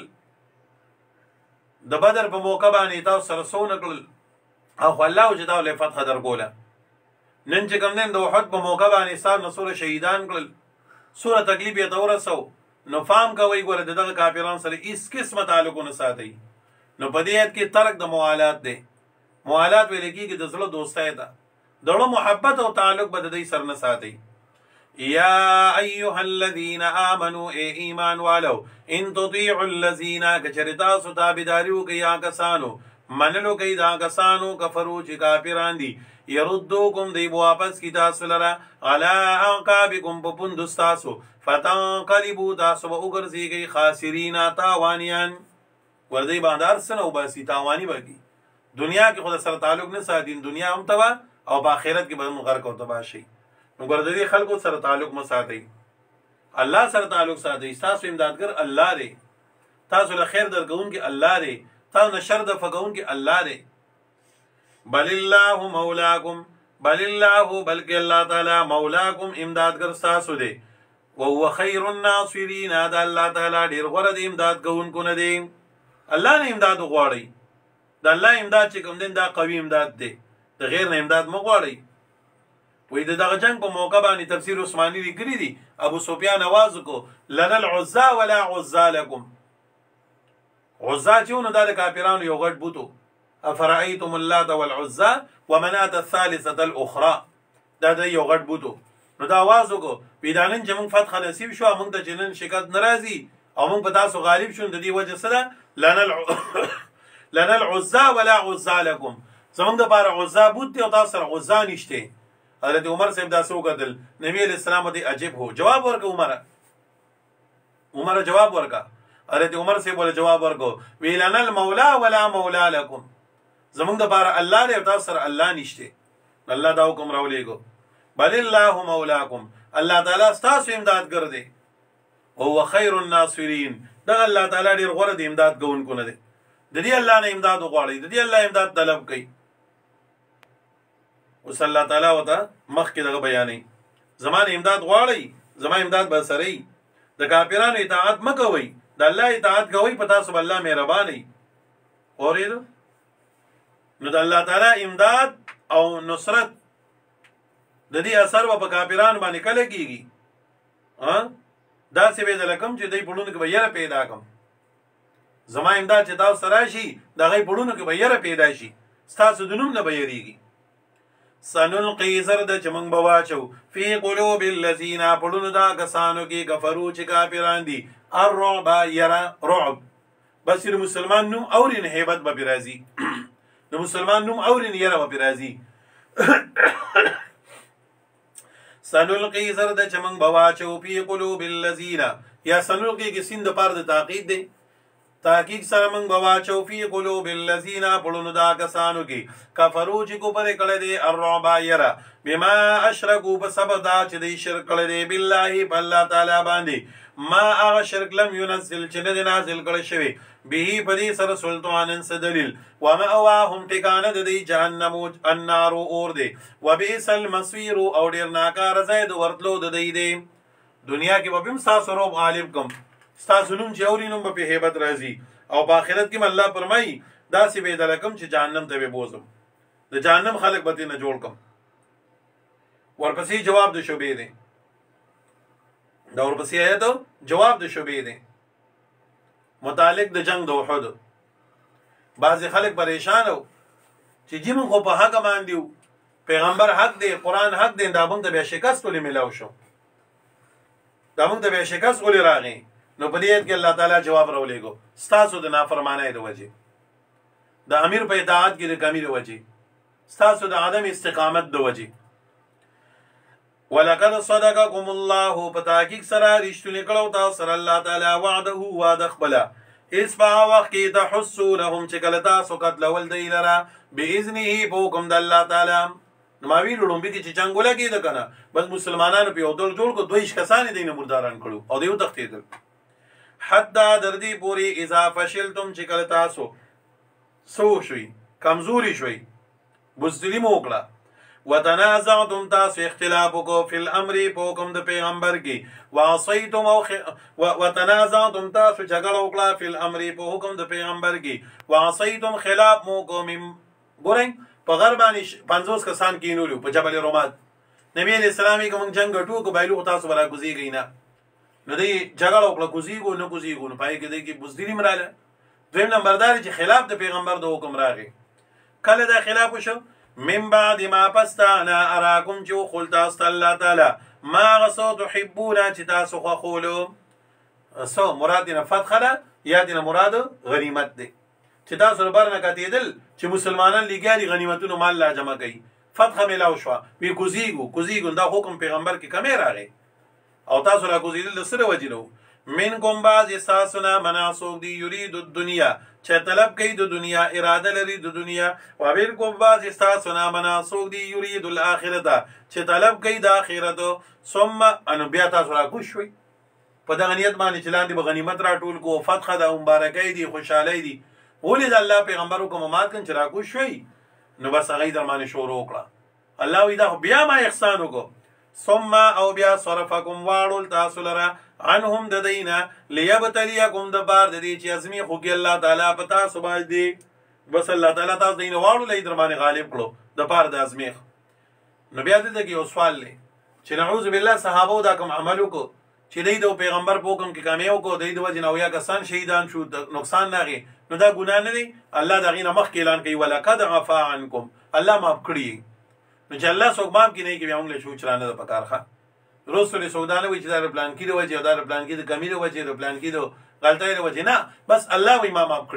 د بدر په موقع باندې تاسو سره سونه کړل او الله چې دا له فتح درکوله نن چې کوم نن د وحد په موقع باندې سار نصور شهیدان کړل سوره تکلیف یې تورسو نو فهم کوي ګوره دغه کافرانو سره هیڅ قسمه تعلقونه ساتي نو په دې آیت کې ترک د موالات دی موالات ویل کېږي د زړه دوستۍ ته دغه محبت او تعلق به د دې سره نه ساتي یا ایها الذین آمنوا ای ایمان والو ان تطیعوا الذین کچرتا سو تابعداریو کوي هغه کسانو منلو کوي دا کسانو کفرو چې کافران دي يردوکم دی واپس کی تاسو لرا علی انقابکم په پوند تاسو فتنقلبوا تاسو به وګرځيږئ خاسرین تاوانیان ورده باندار سنو باسی تاوانی بگی دنیا کې خود سره تعلق نه ساتین دنیا هم تبا او په آخرت کې به مغرق او تبا شي نو ګردی خلکو سره تعلق مو ساتي الله سره تعلق ساتي تاسو امدادګر الله دی تاسو له خیر درکون کې الله دی تاسو شر د فقون کې الله دی بل الله مولاکم بل الله بلکې الله تعالی مولاکم امدادګر تاسو دی وهو خیر الناصرین دا الله تعالی ډیر غوړه دی امداد کوونکو نه دی الله نه امداد غواړي د الله امداد چې کوم دین دا قوي امداد دی د غیر نه امداد مو غواړي وې دغه جنگ په موقع باندې تفسیر عثماني لیکلي دي ابو سفیان आवाज کو لنا العزا ولا عزا لكم عزا چې نو د کافرانو یو غټ بوتو افرایتم اللات والعزا ومنات الثالثه الاخرى دا د یو غټ بوتو نو دا आवाज کو پیدانن چې موږ فتح نصیب شو موږ د جنن شکایت ناراضي او موږ په تاسو غالب شون د دې وجه سره لنا الع... لنا العزا ولا عزا لكم زمونږ د بار عزا بوت او تاسو سره عزا نشته حضرت عمر صاحب دا سو قتل نبی علیہ السلام دی عجیب ہو جواب ورکا عمر عمر جواب ورکا حضرت عمر صاحب ولا جواب ورکو ویلنا المولا ولا مولا لكم زمونږ د بار الله دی او تاسو سره الله نشته الله دا حکم راولېګو بل الله مولاکم الله تعالی تاسو امداد ګرځي او هو خیر الناصرین دا الله تعالی ډیر غوړه دی امداد کوونکو نه دی د دې الله نه امداد غواړي د دې الله امداد طلب کوي او صلی الله تعالی وته مخ کې دغه بیانې زمانه امداد غواړي زما امداد به سره د کافرانو اطاعت مکوئ د الله اطاعت کوئ په تاسو الله مهرباني اورید نو د الله تعالی امداد او نصرت د دې اثر په کافرانو باندې کله کیږي ها دا څه به دلکم چې دای پړونو کې به یره پیدا کوم زما امداد چې تاسو سره شي د غي پړونو کې به یره پیدا شي تاسو دنوم نه به یریږي سنلقي زرد چمنګ بواچو فی قلوب الذین پړونو دا کسانو کې کفرو چې کافران دي الرعب یرا رعب بس مسلمان نوم اورین هیبت به برازي نو مسلمان نوم اورین یرا به برازي سنلقي زرد چمنګ بواچو فی قلوب الذین یا سنلقي کې سین د پاره د تاکید دی تحقیق سره موږ به واچو فی قلوب الذین پړونو دا کسانو کې کفرو چې کفر کړی دی الرعب یره بما اشرکو په سبب دا چې دوی شرک کړی دی بالله په الله تعالی باندې ما هغه شرک لم ينزل چې نه دی نازل کړی شوی به په دې سره سلطانن څه دلیل ومأواهم ټکانه د دې جهنم النار اور دی وبئس المصير او ډیر ناکاره ځای د ورتلو د دې دی دنیا کې به هم ساسو روب غالب کوم ستاسو نوم چې اوري نوم به په هیبت راځي او په آخرت کې الله فرمایي داسې به دلکم چې جهنم ته به بوزم د جهنم خلق به نه جوړ کم ورپسې جواب د شوبې دی دا ورپسې آیت جواب د شوبې دی متعلق د جنگ د احد بعض خلک پریشان وو چې جیم خو په حق باندې پیغمبر حق دی قران حق دی دا موږ ته به شکست ولې ملاو شو دا موږ ته به شکست ولې راغی نو په دې کې الله تعالی جواب راولېګو ستاسو د نافرمانی د وجه د امیر په اطاعت کې د کمی د وجه ستاسو د عدم استقامت د وجه ولقد صدقكم الله پتاکیک سره رښتونه کړو تاسو سره الله تعالی وعده وعده خپل اس په وخت کې تحسونهم چې کله تاسو قتلول دی لره باذنه په حکم د الله تعالی نو ما ویلو لومبي کې چې جنگ ولګید کنه بس مسلمانانو په اودل جوړ کو دویش کسان دینه مرداران کړو او دیو تختیدل حتی در دې پوری اذا فشلتم چې کله تاسو سو شوي کمزوري شوي بزدلی موکړه وتنازعتم تاسو اختلاف کو فی الامر په حکم د پیغمبر کې وعصیتم او خ... وتنازعتم تاسو جګړه وکړه فی الامر په حکم د پیغمبر کې وعصیتم خلاف مو کو مم ګورئ په غربانی پنځوس کسان کینولو په جبل رومات نبی اسلامي کوم جنگ ټو کو بایلو تاسو برا گزیږي نه نو دی جګړه وکړه کوزیګو نه کوزیګو نو پای کې دی کې بزدلی مراله دویم نمبردار چې خلاف د پیغمبر د حکم راغی کله دا خلاف وشو من بعد ما پستانا اراکم جو خلت است الله تعالی ما غسو تحبون چې تاسو خو خولو سو مراد نه فتح ده یا دینه مراد غنیمت دی چې تاسو برنه کتیدل چې مسلمانان لګیالي غنیمتونو مال لا جمع کوي فتح ملاو شو وی کوزیګو کوزیګو دا حکم پیغمبر کې کمه راغی او تاسو را کوزیدل د سره وجلو من کوم باز اساسنا مناسوک دی یرید الدنیا چې طلب کوي د دنیا اراده لري د دنیا او بل کوم باز اساسنا مناسوک دی یرید الاخرته چې طلب کوي د اخرت ثم ان بیا تاسو را کوشوي په دغه نیت باندې چې لاندې غنیمت را ټول کو فتح د مبارکۍ دی خوشحالي دی ولې د الله پیغمبر کوم مات کن چې را کوشوي نو بس هغه د باندې شروع وکړه الله وی دا بیا ما احسان وکړو ثم او بیا صرفکم واړول تاسو لره عنهم د دینا لیبتلیکم د بار د دې چې ازمی خو کې الله تعالی پتا صبح دی بس الله تعالی تاسو دین واړو لې در باندې غالب کړو د بار د ازمیخ نو بیا دې کې یو سوال لې چې نعوذ بالله صحابه دا کوم عملو کو چې دې د پیغمبر په حکم کې کامیاب کو دې د وجه نو یا کسان شهیدان شو نقصان ناغي نو دا ګناه نه دی الله دا غینه مخ کې اعلان کوي ولقد عفا عنکم الله معاف کړی نو چې الله څوک معاف کینې کې بیا موږ له شو چرانه د پکارخه رسول سودانه وی چې دا پلان کې دی وجه دا پلان کې د کمی دی وجه د پلان کې د غلطۍ دی وجه نه بس الله وی ما معاف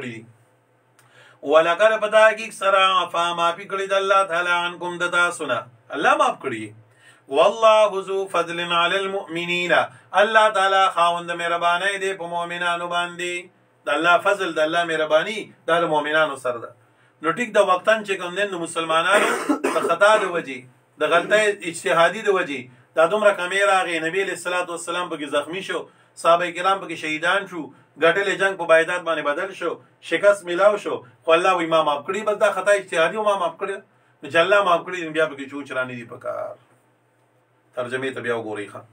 کړی ولقد پتا کې سرا عفا معافي کړی د الله تعالی عنکم د تاسو نه الله معاف کړی والله ذو فضل علی المؤمنین الله تعالی خاوند مهرباني دی په مؤمنانو باندې د الله فضل د الله مهرباني د مؤمنانو سره ده نو ټیک د وختن چې کوم دین مسلمانانو په خطا د وجه د غلطۍ اجتهادي د وجه دا دومره کمی راغی نبی علیہ الصلوۃ والسلام په زخمی شو صحابه کرام په شهیدان شو غټل جنگ په بایداد باندې بدل شو شکست ملاو شو خو الله و امام اپ کړی بس دا خطا اجتهادي و امام اپ کړی نو چې الله معاف کړی بیا په چوچ رانی دی پکار ترجمه ته بیا وګورئ ښه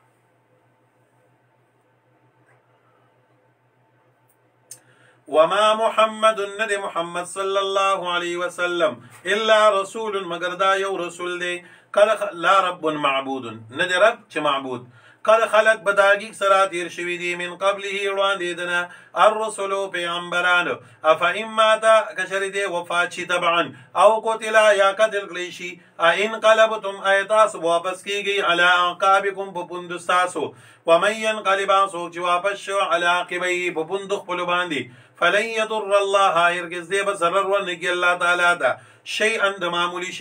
وما محمد ند محمد صلی الله علیه وسلم الا رسول مگر دا یو رسول دی قد لا رب معبود ند رب چې معبود قد خلق بداگی سرات تیر شوی دی من قبله روان دیدنا الرسول پیغمبران افا اماتا کشر دی وفات شی طبعا او قتلا یا قتل کلیشی این قلبتم ایتاس واپس کی گئی علا عقابکم پپندستاسو ومن ینقلبا سوک واپس شو علا عقبی پپندخ پلو باندی فلن يضر الله هرگز دی بسرر ونگی اللہ تعالی دا شیئا د معمولی شی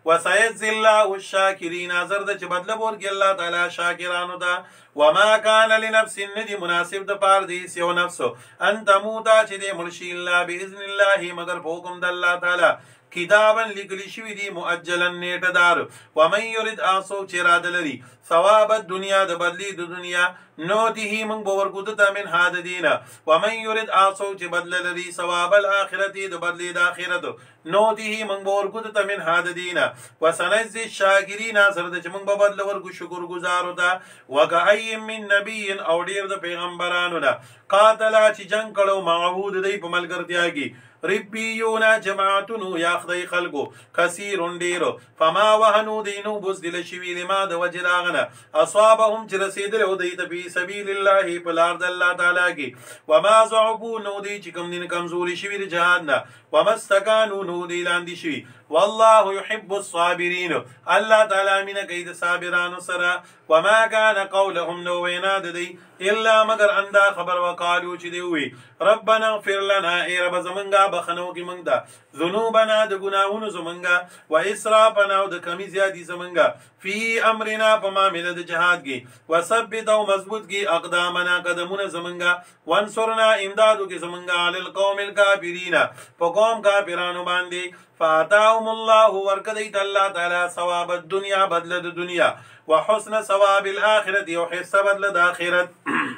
وسيجزي الله الشاكرين زرد چې بدله ورکړي الله تعالی شاکرانو ته. وما كان لنفس ندی مناسب د پار دی سیو نفس ان تموتا چې دې مرشي الا باذن الله مگر په حکم د الله تعالی. کتابا لکلی شوی دی مؤجلا نیټه دار. ومن یرید آسو چې اراده لري ثواب الدنیا د بدلی د دنیا نوته من باور کو ته من هاد دینه. ومن یرید آسو چې بدل لري ثواب الاخرت د بدلی د اخرت نوته من باور کو ته من هاد دینه. وسنجزي الشاکرین سره چې من به بدل ورکو شکر گزارو ده. وکای من نبی او ډیر د پیغمبرانو ده قاتلا چې جنگ کړو معهود دی په ملګرتیا کې ربیونا جماعتونو یا خدای خلقو کثیرون ډیرو فما وهنو دینو بزدل شوی لما د وجه داغنه اصابهم چې رسیدلو دی ته فی سبیل الله په لار د الله تعالی کې. وما ضعفوا نو دی چې کوم دین کمزوري شوی د جهاد نه. وما استکانو نو دی لاندې شوی. والله يحب الصابرين الله تعالی مینه کوي د صابرانو سره. وما كان قولهم نو وینا د دی الا مگر اندا خبر وقالو چې دی وی ربنا اغفر لنا ای رب زمنګا بخنو کې مونږ دا ذنوبنا د ګناهونو زمنګا و اسرافنا او د کمی زیادی زمنګا فی امرنا په معاملې د جهاد کې وثبت او مضبوط کې اقدامنا قدمونه زمنګا وانصرنا امدادو کې زمنګا علی القوم الکافرین په قوم کافرانو باندې. فاتاهم الله ورکدیت الله تعالی ثواب الدنیا بدل د دنیا وحسن ثواب الاخرت او حساب بدل د اخرت.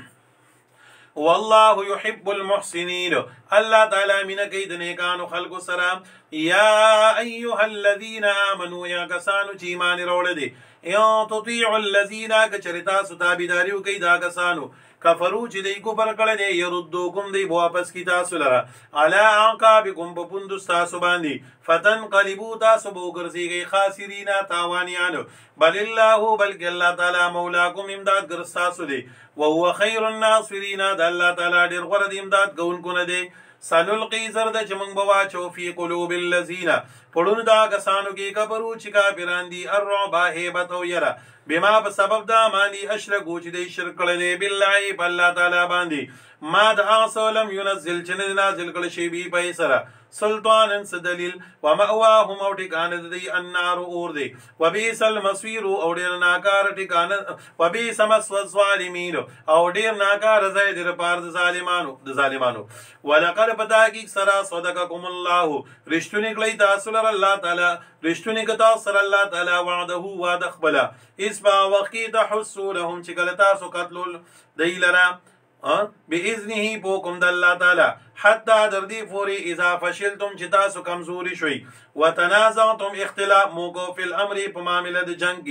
والله يحب المحسنين الله تعالی مینه کوي د نیکانو خلقو سره. یا ایها الذين امنوا یا کسانو چې ایمان راوړل دي یا تطيعوا الذين کچریتا ستابیداریو کوي دا کسانو کفرو چې دی کفر کړه دی يردوکم دی واپس کی تاسو لره علی عقابکم په پوندو تاسو باندې فتنقلبوا تاسو به وګرځيږئ خاسرین تاوانیانو. بل الله بلک الله تعالی مولاکم امداد ګر تاسو دی وهو خیر الناصرین د الله تعالی ډیر غوړه د امداد کوونکو نه دی. سنلقي زرد چې موږ به واچو فی قلوب الذین پړونو دا کسانو کې کفرو چې کافران دي الرعب هیبت او یره بما په سبب دا مانی اشرکو چې دی شرک کړی دی بالله په الله تعالی باندې. ما د هغه لم ينزل چې نه نازل کړی شی بي په سره سلطان س دلیل ومأواهم او ټکانه دی النار اور دی وبئس المصير او ډیر ناکار ټکانه وبئس مسوى الظالمین او ډیر ناکار ځای دی لپاره د ظالمانو د ظالمانو. ولقد پتا کی سرا صدقکم الله رښتونی کړی تاسو لره الله تعالی رښتونی کتا سره الله تعالی وعده وعده خپل اسبا وقت تحسونهم چې کله تاسو قتل دی لره باذنه پوکم د الله تعالی حتی در دی فوری اذا فشلتم چې تاسو کمزوری شوي وتنازعتم اختلاف موکو فی الامر په معاملې د جنگ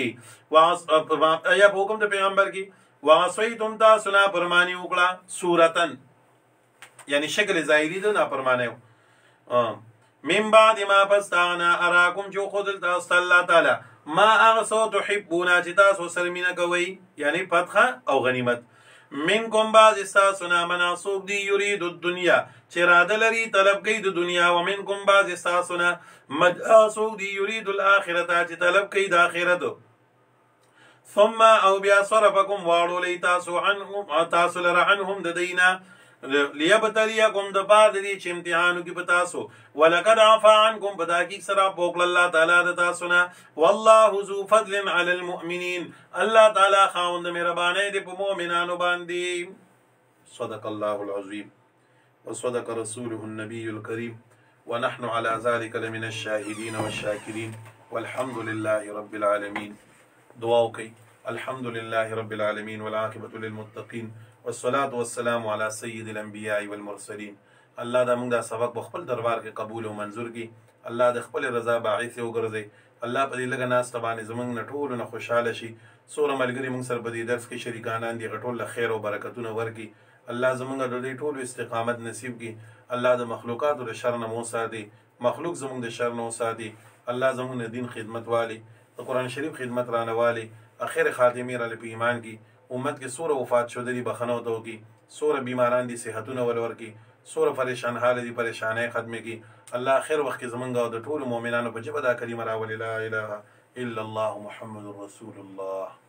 کې یا حکم د پیغمبر کې وعصیتم تاسو نه پرمانی وکړه صورتن یعنی شکل ظاهری د نافرمانی من بعد ما پستانا اراکم جو خود تاسو الله تعالی ما اغسو تحبون چې تاسو سره مینه کوي یعنی فتح او غنیمت. منکم بعض استاسونا مناسوب دی یرید الدنیا چې راده لري طلب کوي د دنیا ومنکم بعض استاسونا مداسوب دی یرید الاخرت چې طلب کوي د آخرت. ثم او بیا صرفکم واړو لی تاسو عنهم تاسو لره عنهم د دینا لیبتلیکم د بعد دی چې امتحانو کې پتاسو. ولقد عفا عنکم پتاکی سرا پوکل الله تعالی د تاسو نه. والله ذو فضل علی المؤمنین الله تعالی خاوند مهربانه دی په مؤمنانو باندې. صدق الله العظیم وصدق رسوله النبي الكريم ونحن على ذلك لمن الشاهدين والشاكرين والحمد لله رب العالمين. دعاو کوي الحمد لله رب العالمين والعاقبة للمتقين والصلاة والسلام على سيد الانبیاء والمرسلین. الله دا موږ دا سبق په خپل دربار کې قبول او منظور کړي. الله د خپل رضا باعث وګرځي. الله په دې لږه ناسته باندې زموږ نه ټولو نه خوشحاله شي. څومره ملګري موږ سره په دې درس کې شریکانان دي ټول له خیر او برکتونه ورکړي. الله زموږ د دې ټولو استقامت نصیب کړي. الله د مخلوقاتو د شر نه مو ساتي. مخلوق زموږ د شر نه وساتي. الله زموږ د دین خدمت والی د قرآن شریف خدمت رانه والی اخر خاتمه را په ایمان کې امت کې سوره وفات شو دي بخنو تو کی سوره بیماران دي صحتونه ولور کی سوره پریشان حال دي پریشانه ختمه کی. الله خیر وخت زمونږ د ټول مؤمنانو په جبه دا کلمه راولي لا اله الا الله محمد رسول الله.